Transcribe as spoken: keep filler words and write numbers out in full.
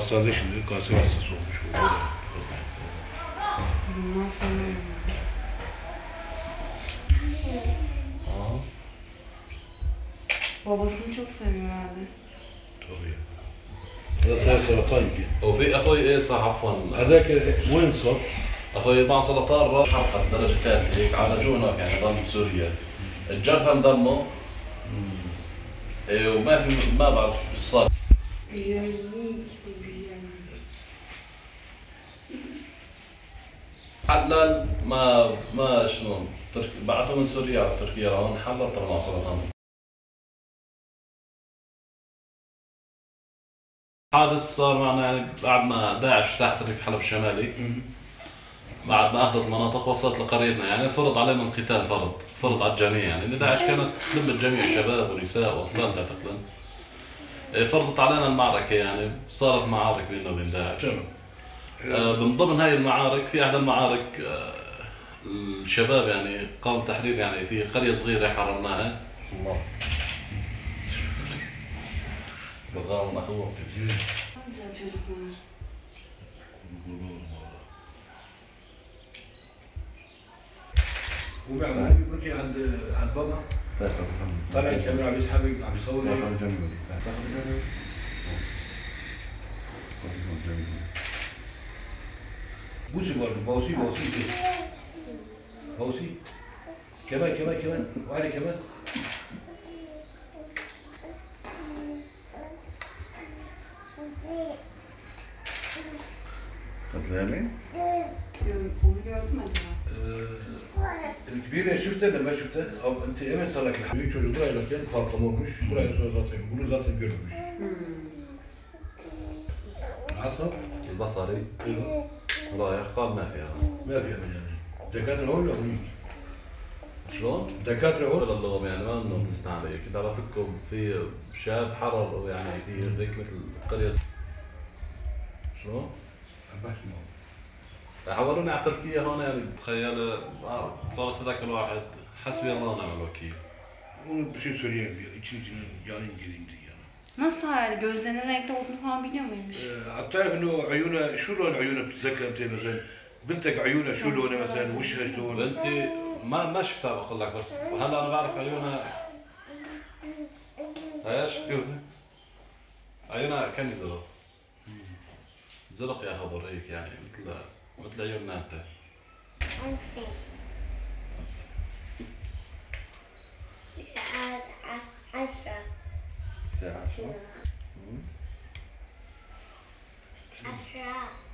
hastalığı şimdi kanser hastası olmuş. Bunlar falan. اه Babasını çok seviyor herhalde. طبيعي. هذا صار سرطان يمكن. وفي اخوي ايه صح عفوا هذاك وين صار؟ اخوي مع سرطان راس حلقه درجه ثالثه هيك عالجوه هناك يعني ضل بسوريا الجرثة انضموا إيه وما في ما بعرف ايش صار حلال ما ما شنو ترك بعثوا من سوريا على تركيا لهون حلل طلع سرطان. حادث صار معنا يعني بعد ما داعش تحت الريف حلب الشمالي بعد ما اخذت المناطق وصلت لقريتنا يعني فرض علينا القتال فرض فرض على الجميع يعني ان داعش كانت تلم الجميع شباب ونساء واطفال تعتقد فرضت علينا المعركه يعني صارت معارك بيننا وبين داعش. آه من ضمن هاي المعارك في احدى المعارك آه الشباب يعني قام تحرير يعني في قريه صغيره حررناها. الله بالغالب اخوه Güzel çocuklar. وبعد بيجي عند عند بابا طلع الكاميرا عم يسحب عم يصور بوسي برضه بوسي بوسي بوسي كمان كمان كمان وعلي كمان فاهمين؟ Onu gördün mü acaba? الكبيرة شفتها ولا ما شفتها؟ أو أنت إمتى صار لك الحبيب çocuk buraya كان patlama olmuş. Buraya sonra zaten bunu zaten görmüş. العصب البصري ايوه رايح قال ما فيها. ما فيها يعني دكاترة هون ولا هونيك؟ شلون؟ دكاترة هون؟ ولا اللهم يعني ما انه بنستنى عليه كنت عم افكهم في شاب حرر يعني في هيك مثل قرية شلون؟ بحكي معه حولوني على تركيا هون يعني تخيل صارت هذاك الواحد حسبي الله ونعم الوكيل. Onu bir şey söyleyemiyor. İçin içine yanayım geleyim diye yani. Nasıl hayal? Gözlerinin renkli olduğunu falan biliyor muymuş? بتعرف انه عيونها شو لون عيونها بتتذكر انت مثلا بنتك عيونها شو لونها مثلا وشها شلون؟ بنتي ما ما شفتها بقول لك بس هلا انا بعرف عيونها ايش؟ عيونها كم زرق زرق يا خضر هيك يعني مثل مثل عيوننا انت. عشرة الساعة عشرة؟ عشرة